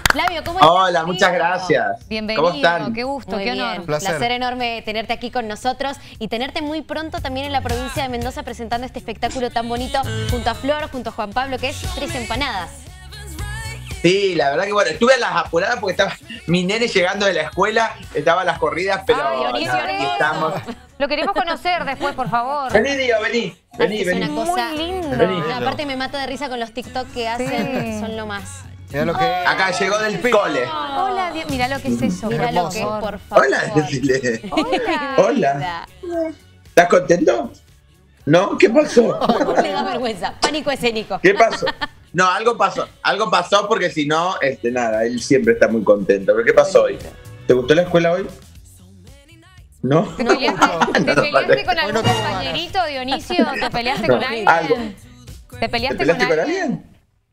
Flavio, ¿cómo estás? Hola, muchas gracias. Bienvenido, ¿Cómo están? qué gusto, Muy qué bien. honor. Placer enorme tenerte aquí con nosotros y tenerte muy pronto también en la provincia de Mendoza presentando este espectáculo tan bonito junto a Flor, junto a Juan Pablo, que es Tres Empanadas. Sí, la verdad que bueno, estuve a las apuradas porque estaba mi nene llegando de la escuela, estaba a las corridas, pero Dionisio, nada, aquí estamos. Lo queremos conocer después, por favor. Vení, Dio, vení. Vení, Es vení. una cosa Muy lindo. Vení. No, aparte me mato de risa con los TikTok que hacen, son lo más. Mira lo que Acá llegó del cole. Hola, mira lo que es eso. Mira por lo que es, favor. por favor. Hola, decile. Hola. Hola. ¿Estás contento? ¿No? ¿Qué pasó? Le da vergüenza, pánico escénico. ¿Qué pasó? No, algo pasó porque si no, nada, él siempre está muy contento. ¿Pero qué pasó hoy? ¿Te gustó la escuela hoy? ¿No? ¿Te peleaste con algún no tengo compañerito, Dionisio? ¿Te peleaste con alguien? Algo. ¿Te ¿Te peleaste peleaste con con alguien? alguien?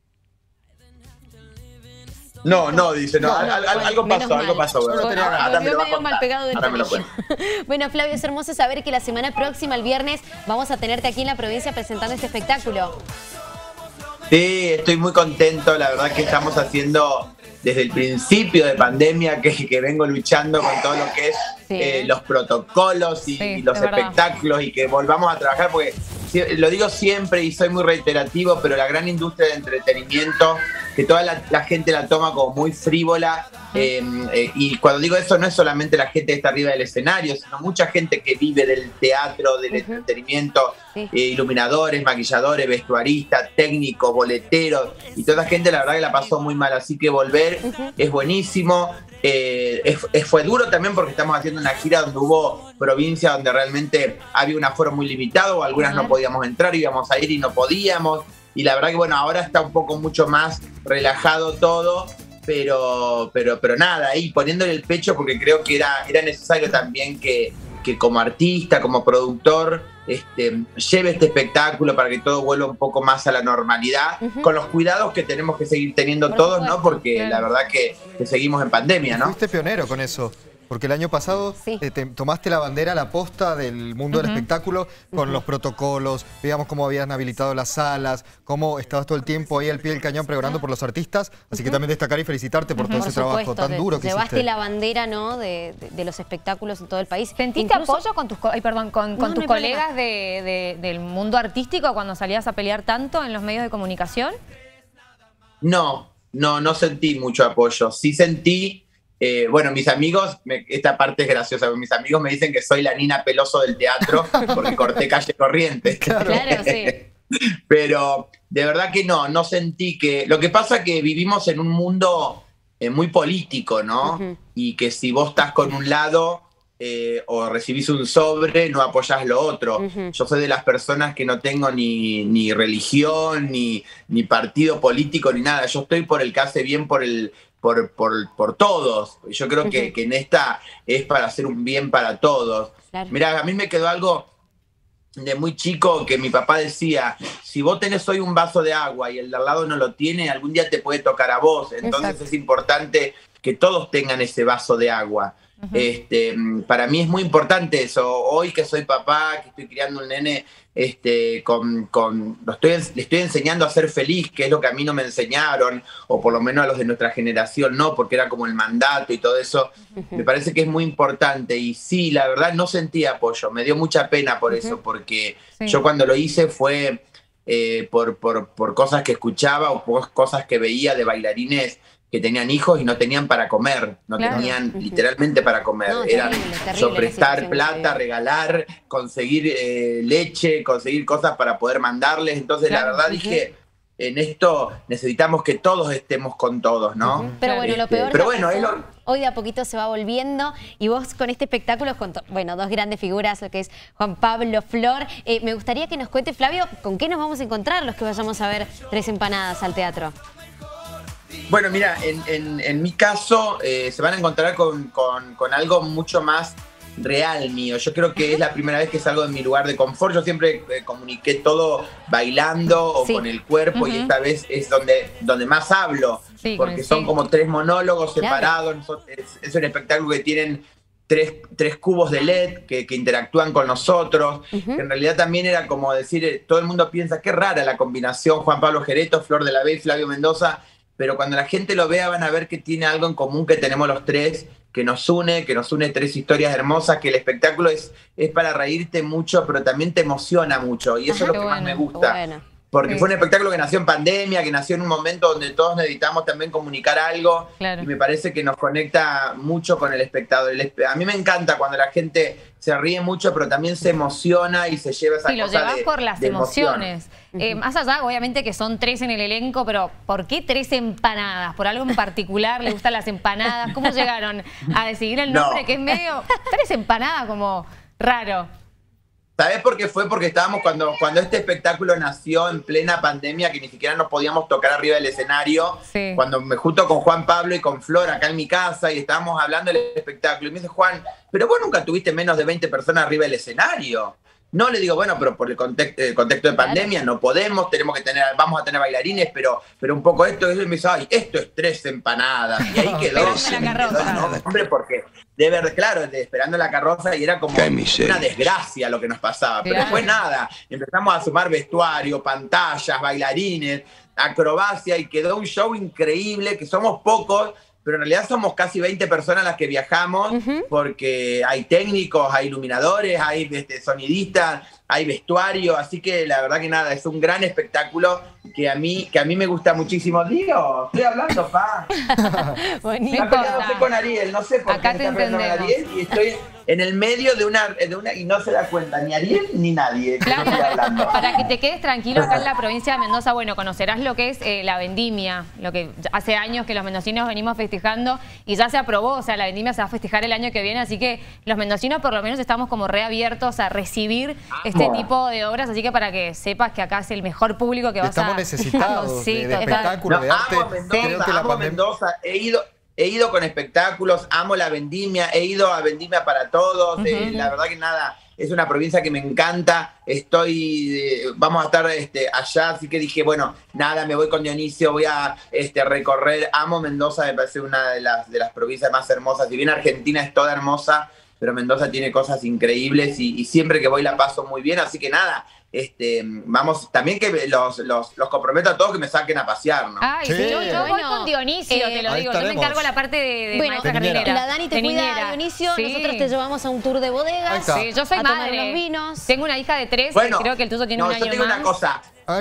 No, dice, no, algo menos pasó, mal. algo pasó. Yo no tenía ganas. Ahora me lo va a medio contar. mal pegado del Ahora me lo tobillo. cuenta. Bueno, Flavio, es hermoso saber que la semana próxima, el viernes, vamos a tenerte aquí en la provincia presentando este espectáculo. Sí, estoy muy contento, la verdad que estamos haciendo desde el principio de pandemia que vengo luchando con todo lo que es Sí. los protocolos y Sí, los es verdad. espectáculos y que volvamos a trabajar porque lo digo siempre y soy muy reiterativo, pero la gran industria de entretenimiento, que toda la gente la toma como muy frívola, y cuando digo eso no es solamente la gente que está arriba del escenario, sino mucha gente que vive del teatro, del entretenimiento, Sí. iluminadores, maquilladores, vestuaristas, técnicos, boleteros, y toda esa gente la verdad que la pasó muy mal, así que volver es buenísimo. Fue duro también porque estamos haciendo una gira donde hubo provincias donde realmente había un aforo muy limitado, o algunas no podíamos entrar, íbamos a ir y no podíamos, y la verdad que bueno, ahora está un poco mucho más relajado todo, pero nada, ahí poniéndole el pecho porque creo que era necesario también que como artista, como productor, lleve este espectáculo para que todo vuelva un poco más a la normalidad, con los cuidados que tenemos que seguir teniendo Por todos, supuesto, ¿no? Porque claro. la verdad que seguimos en pandemia, ¿no? Fuiste pionero con eso, porque el año pasado Sí. te tomaste la bandera, la posta del mundo del espectáculo con los protocolos, veíamos cómo habían habilitado las salas, cómo estabas todo el tiempo ahí al pie del cañón pregonando por los artistas, así que también destacar y felicitarte por todo Por ese trabajo supuesto, tan duro que llevaste hiciste. la bandera, ¿no? de los espectáculos en todo el país. ¿Sentiste Incluso- apoyo con tus, con No, tus no hay colegas del mundo artístico cuando salías a pelear tanto en los medios de comunicación? No sentí mucho apoyo. Sí sentí, bueno, mis amigos, esta parte es graciosa, mis amigos me dicen que soy la Nina Peloso del teatro porque corté Calle Corrientes. Claro, sí. Pero de verdad que no sentí que... Lo que pasa es que vivimos en un mundo muy político, ¿no? Ujú. Y que si vos estás con un lado o recibís un sobre, no apoyás lo otro. Ujú. Yo soy de las personas que no tengo ni religión, ni partido político, ni nada. Yo estoy por el que hace bien por todos. Yo creo que en esta es para hacer un bien para todos. Claro. Mirá, a mí me quedó algo de muy chico que mi papá decía, si vos tenés hoy un vaso de agua y el de al lado no lo tiene, algún día te puede tocar a vos. Entonces Exacto. es importante que todos tengan ese vaso de agua. Para mí es muy importante eso. Hoy que soy papá, que estoy criando un nene, le estoy enseñando a ser feliz, que es lo que a mí no me enseñaron, o por lo menos a los de nuestra generación no, porque era como el mandato y todo eso. Me parece que es muy importante. Y sí, la verdad no sentí apoyo, me dio mucha pena por eso, porque Sí. yo cuando lo hice fue por cosas que escuchaba o por cosas que veía de bailarines que tenían hijos y no tenían para comer, no Claro. tenían literalmente para comer. No, Era terrible la prestar situación que plata, viven. regalar, conseguir leche, conseguir cosas para poder mandarles. Entonces Claro. la verdad dije, en esto necesitamos que todos estemos con todos, ¿no? Pero bueno, lo peor Pero ya bueno, pasó. es lo... Hoy de a poquito se va volviendo y vos con este espectáculo, junto, bueno, dos grandes figuras, lo que es Juan Pablo, Flor. Me gustaría que nos cuente, Flavio, con qué nos vamos a encontrar los que vayamos a ver Tres Empanadas al teatro. Bueno, mira, en mi caso se van a encontrar con algo mucho más real mío. Yo creo que es la primera vez que salgo de mi lugar de confort. Yo siempre comuniqué todo bailando o Sí. con el cuerpo y esta vez es donde más hablo. Sí, con porque el son sí. como 3 monólogos Claro. separados. Es un espectáculo que tienen tres cubos de LED que interactúan con nosotros. Que en realidad también era como decir, todo el mundo piensa qué rara la combinación Juan Pablo Jereto, Flor de la B y Flavio Mendoza. pero cuando la gente lo vea van a ver que tiene algo en común que tenemos los tres, que nos une tres historias hermosas, que el espectáculo es para reírte mucho, pero también te emociona mucho, y eso es lo que más me gusta. Bueno. Porque fue un espectáculo que nació en pandemia, que nació en un momento donde todos necesitamos también comunicar algo, claro. Y me parece que nos conecta mucho con el espectador. A mí me encanta cuando la gente se ríe mucho, pero también se emociona y se lleva esa cosa de lo llevas por las emociones. Más allá, obviamente, que son 3 en el elenco, pero ¿por qué 3 empanadas? ¿Por algo en particular le gustan las empanadas? ¿Cómo llegaron a decidir el nombre? Que es medio 3 empanadas, como raro. ¿Sabés por qué fue? Porque estábamos cuando este espectáculo nació en plena pandemia, que ni siquiera nos podíamos tocar arriba del escenario, sí. Cuando me junto con Juan Pablo y con Flor acá en mi casa y estábamos hablando del espectáculo, y me dice Juan, pero vos nunca tuviste menos de 20 personas arriba del escenario. No, le digo, bueno, pero por el contexto de pandemia no podemos, vamos a tener bailarines, pero un poco esto, y me dice, ay, esto es 3 empanadas. Y ahí quedó, hombre, porque de verdad, claro, esperando la carroza y era como una desgracia lo que nos pasaba. Pero después nada, empezamos a sumar vestuario, pantallas, bailarines, acrobacia, y quedó un show increíble, que somos pocos, pero en realidad somos casi 20 personas las que viajamos, porque hay técnicos, hay iluminadores, hay sonidistas, hay vestuario, así que la verdad que nada, es un gran espectáculo que a mí me gusta muchísimo. Digo, estoy hablando, pa. Buenísimo. Está peleándose con Ariel, no sé por qué está peleando con Ariel, y estoy en el medio de una y no se da cuenta ni Ariel ni nadie. Claro, que estoy hablando. Para que te quedes tranquilo acá en la provincia de Mendoza, bueno, conocerás lo que es la vendimia, lo que hace años que los mendocinos venimos festejando y ya se aprobó, o sea, la vendimia se va a festejar el año que viene, así que los mendocinos por lo menos estamos como reabiertos a recibir este tipo de obras, así que para que sepas que acá es el mejor público que vas Estamos necesitados de espectáculo, de arte. Amo Mendoza, amo Mendoza. He ido con espectáculos, amo la vendimia, he ido a Vendimia para Todos, la verdad que nada, es una provincia que me encanta, vamos a estar allá, así que dije, bueno, nada, me voy con Dionisio, voy a recorrer, amo Mendoza, me parece una de las provincias más hermosas, si bien Argentina es toda hermosa, pero Mendoza tiene cosas increíbles y siempre que voy la paso muy bien, así que nada, vamos, también que los comprometo a todos que me saquen a pasear, ¿no? Ay, sí, yo voy con Dionisio, te lo digo, yo me encargo la parte de maestra jardinera. La Dani te cuida a Dionisio, nosotros te llevamos a un tour de bodegas, sí, yo soy madre, tomar los vinos. Tengo una hija de 3, bueno, creo que el tuyo tiene un año más. Yo tengo una cosa,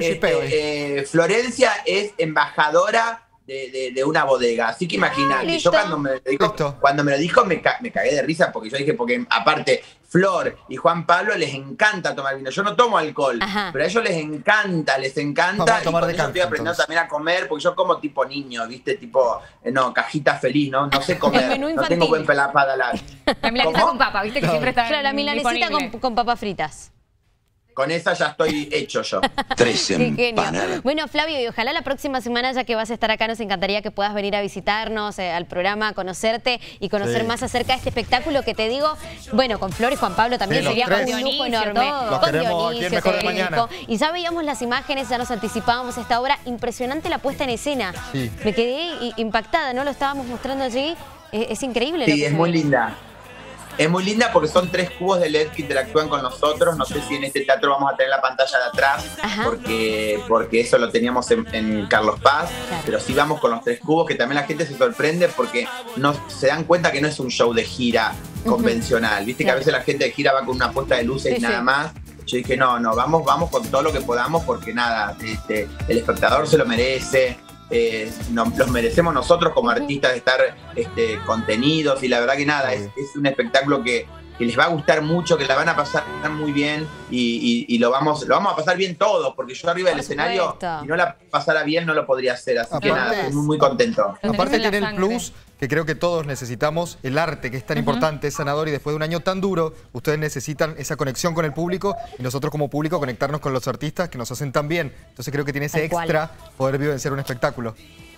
Florencia es embajadora de una bodega, así que imagínate, yo cuando me lo dijo me cagué de risa, porque yo dije, porque aparte Flor y Juan Pablo les encanta tomar vino, yo no tomo alcohol, pero a ellos les encanta, y por eso estoy aprendiendo también a comer, porque yo como tipo niño, viste, tipo, cajita feliz, no sé comer, no tengo buen paladar. La milanesita con papa, viste que siempre está la milanesita con papas fritas. Con esa ya estoy hecho yo. 3 empanadas. Bueno, Flavio, y ojalá la próxima semana, ya que vas a estar acá, nos encantaría que puedas venir a visitarnos al programa, conocerte y conocer más acerca de este espectáculo que te digo, bueno, con Flor y Juan Pablo también sería un lujo enorme. Con Dionisio, y ya veíamos las imágenes, ya nos anticipábamos esta obra. Impresionante la puesta en escena. Sí. Me quedé impactada, ¿no? Lo estábamos mostrando allí. Es increíble. Sí, es muy linda. Es muy linda porque son 3 cubos de LED que interactúan con nosotros. No sé si en este teatro vamos a tener la pantalla de atrás, porque eso lo teníamos en Carlos Paz. Claro. Pero sí vamos con los 3 cubos, que también la gente se sorprende porque no se dan cuenta que no es un show de gira convencional. Viste que a veces la gente de gira va con una puesta de luces y nada más. Yo dije, no, vamos con todo lo que podamos, porque nada, el espectador se lo merece. Los merecemos nosotros como artistas de estar contenidos, y la verdad que nada, es un espectáculo que les va a gustar mucho, que la van a pasar muy bien y lo vamos a pasar bien todos, porque yo arriba del escenario, si no la pasara bien no lo podría hacer, así que nada, estoy muy contento. Aparte tiene el plus que creo que todos necesitamos, el arte, que es tan importante, es sanador, y después de un año tan duro, ustedes necesitan esa conexión con el público, y nosotros como público conectarnos con los artistas que nos hacen tan bien. Entonces creo que tiene ese extra poder vivenciar un espectáculo.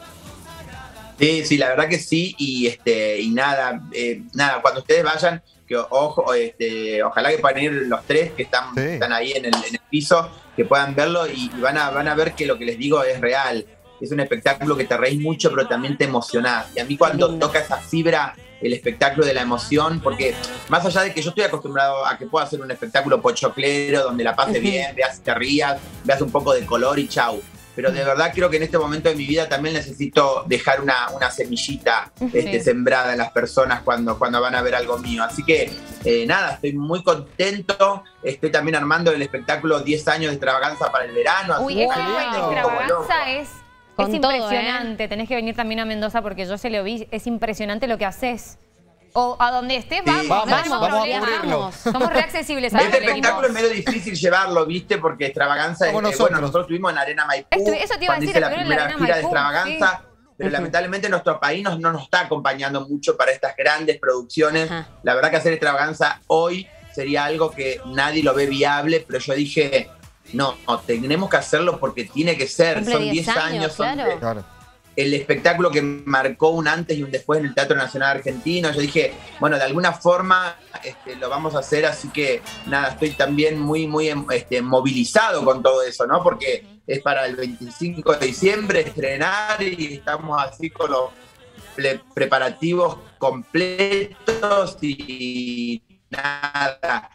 Sí, la verdad que sí, y nada, cuando ustedes vayan, que ojalá que puedan ir los 3 que están ahí en el piso, que puedan verlo y van a ver que lo que les digo es real. Es un espectáculo que te reís mucho, pero también te emocionás. Y a mí cuando toca esa fibra, el espectáculo de la emoción, porque más allá de que yo estoy acostumbrado a que pueda hacer un espectáculo pochoclero, donde la pases bien, te rías, veas un poco de color y chau. pero de verdad creo que en este momento de mi vida también necesito dejar una semillita sembrada en las personas cuando van a ver algo mío. Así que nada, estoy muy contento. Estoy también armando el espectáculo 10 años de extravaganza para el verano. Uy, esa extravaganza es impresionante. Tenés que venir también a Mendoza porque yo se lo vi. Es impresionante lo que haces. O a donde estés, vamos a cubrirlo. Somos reaccesibles a este espectáculo es medio difícil llevarlo, ¿viste? Porque extravaganza, bueno, nosotros estuvimos en Arena Maipú, eso te iba a decir, hice la primera gira de extravaganza, pero lamentablemente nuestro país no nos está acompañando mucho para estas grandes producciones. La verdad que hacer extravaganza hoy sería algo que nadie lo ve viable, pero yo dije, no, tenemos que hacerlo porque tiene que ser. Son 10 años, claro. El espectáculo que marcó un antes y un después en el Teatro Nacional Argentino. Yo dije, bueno, de alguna forma lo vamos a hacer, así que nada, estoy también muy movilizado con todo eso, ¿no? Porque es para el 25 de diciembre estrenar y estamos así con los preparativos completos y nada,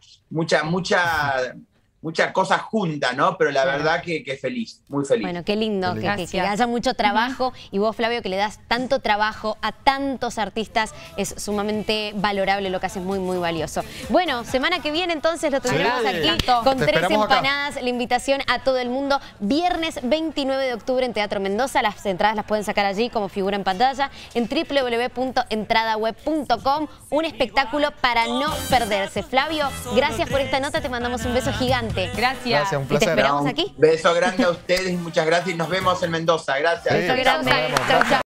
muchas cosas juntas, ¿no? Pero la verdad que feliz, muy feliz. Bueno, qué lindo que haya mucho trabajo. Y vos, Flavio, que le das tanto trabajo a tantos artistas, es sumamente valorable lo que haces, muy, muy valioso. Bueno, semana que viene entonces lo tendremos aquí con 3 empanadas. La invitación a todo el mundo. Viernes 29 de octubre en Teatro Mendoza. Las entradas las pueden sacar allí como figura en pantalla en www.entradaweb.com. Un espectáculo para no perderse. Flavio, gracias por esta nota. Te mandamos un beso gigante. Gracias. Un placer. Y te esperamos aquí. Beso grande a ustedes y muchas gracias. Y nos vemos en Mendoza. Gracias. Beso grande. Chau, chau.